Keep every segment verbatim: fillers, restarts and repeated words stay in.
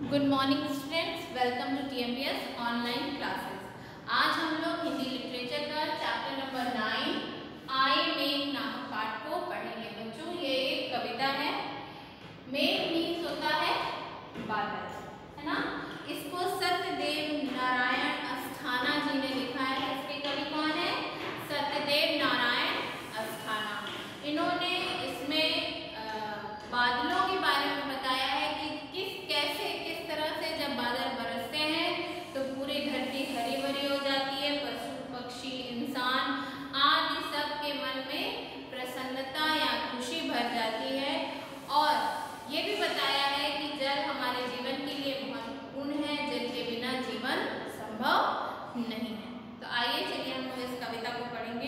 Good morning students, welcome to T M P S online classes. आज हम लोग Hindi literature का चैप्टर नंबर नाइन आई मेघ नामक पाठ को पढ़ेंगे। बच्चों, ये एक कविता है। मेघ मीन्स होता है बादल, है ना। इसको सत्यदेव नारायण अस्थाना जी ने लिखा है। इसके कवि कौन है? सत्यदेव नारायण अस्थाना। इन्होंने इसमें बादलों के बारे में बताया है कि किस कैसे किस तरह से जब बादल बरसते हैं तो पूरी धरती हरी भरी हो जाती है। पशु पक्षी इंसान आदि सब के मन में प्रसन्नता या खुशी भर जाती है। और ये भी बताया है कि जल हमारे जीवन के लिए महत्वपूर्ण है। जल के बिना जीवन संभव नहीं है। तो आइए चलिए हम लोग इस कविता को पढ़ेंगे।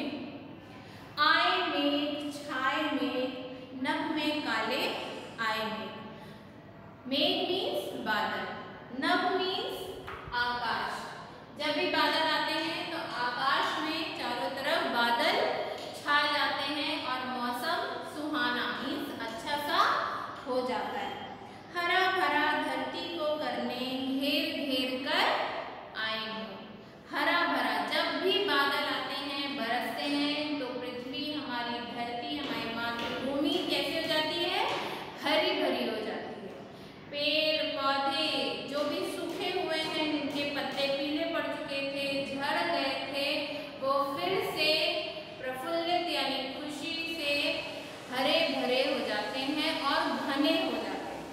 आए मेघ छाए मेघ नभ में काले आए मेघ। मेघ मीन्स बादल, नभ मीन्स आकाश। जब भी बादल आते हैं तो आकाश में चारों तरफ बादल छा जाते हैं और मौसम सुहाना मीन्स अच्छा सा हो जाता है। हरा भरा धरती को करने घेर घेर कर आएंगे। हरा भरा, जब भी बादल आते हैं बरसते हैं तो पृथ्वी हमारी धरती हमारी मातृभूमि कैसे हो जाती है? हरी भरी हो जाती है। पेड़ पौधे जो भी सूखे हुए हैं, जिनके पत्ते पीले पड़ चुके थे, झड़ गए थे, वो फिर से प्रफुल्लित यानी खुशी से हरे भरे हो जाते हैं और घने हो जाते हैं।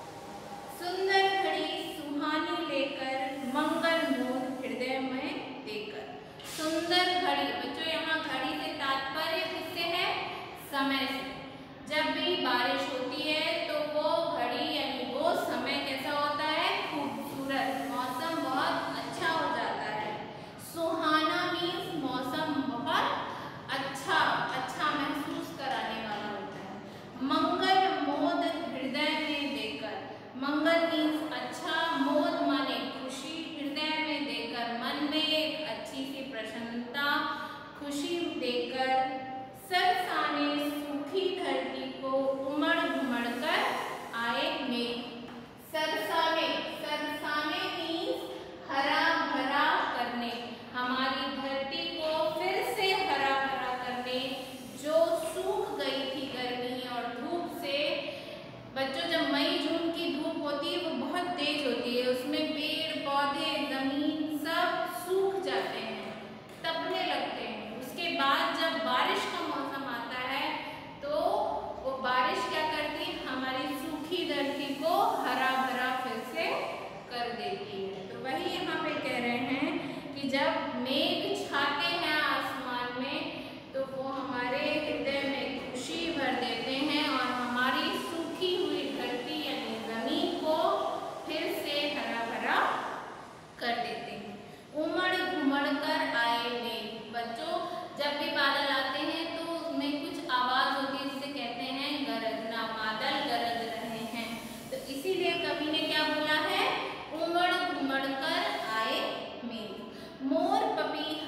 सुंदर घड़ी सुहानी लेकर मंगल मोद हृदय में देकर। सुंदर घड़ी, बच्चों यहाँ घड़ी से तात्पर्य किससे है? समय से। जब भी बारिश होती है तो वो घड़ी यानी वो समय कैसा होता है? खूबसूरत, मौसम बहुत अच्छा हो जाता है। सुहाना मीन्स मौसम बहुत अच्छा अच्छा महसूस कराने वाला होता है। मंगल मोद हृदय में देकर, मंगल मीन्स अच्छा, मोद माने खुशी, हृदय में देकर मन में एक अच्छी सी प्रसन्नता खुशी देकर सरसाने सूखी धरती को उमड़ घुमड़ कर आए मेघ। सरसाने, सरसाने मीन्स हरा भरा करने, हमारी धरती को फिर से हरा भरा करने जो सूख गई थी गर्मी और धूप से। बच्चों, जब मई जून की धूप होती है वो बहुत तेज होती है, उसमें पेड़ पौधे जमीन सब सूख जाते हैं, तपने लगते हैं। उसके बाद जब बारिश का मौसम आता है तो वो बारिश क्या करती है? हमारी सूखी धरती को हरा भरा फिर से कर देती है। तो वही यहाँ पे कह रहे हैं कि जब मेघ छाते हैं आसमान में तो वो हमारे हृदय में खुशी भर देते हैं और हमारी सूखी हुई धरती यानी जमीन को फिर से हरा भरा कर देते हैं। उमड़ घुमड़ कर आए मेघ। बच्चों, जब भी बादल आते हैं तो उसमें कुछ आवाज होती है जिसे कहते हैं गरजना, बादल गरज रहे हैं। तो इसीलिए कवि ने क्या बोला है? उमड़ घुमड़ कर आए मेघ। मोर पपी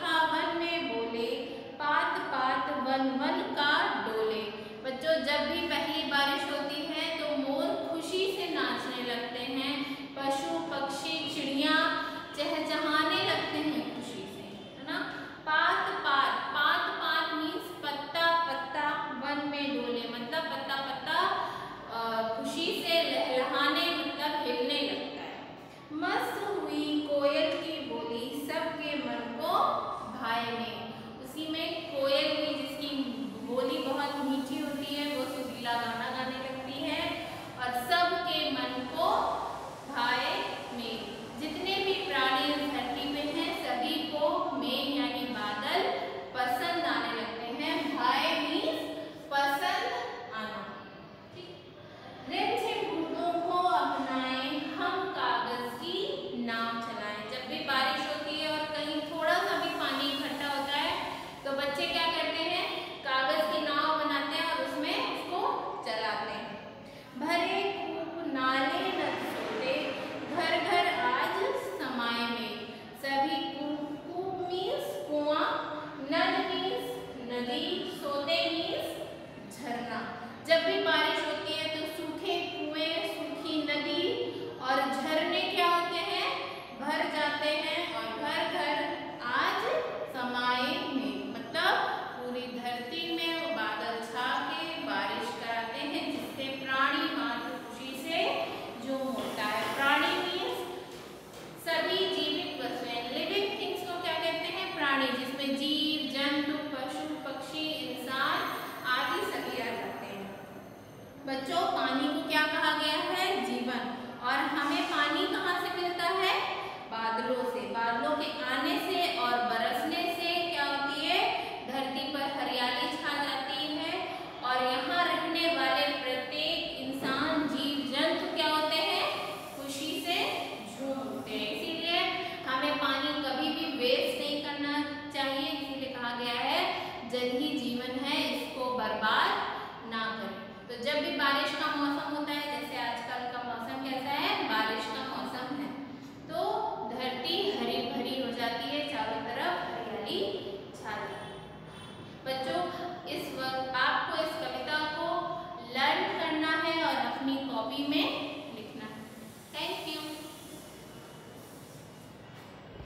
में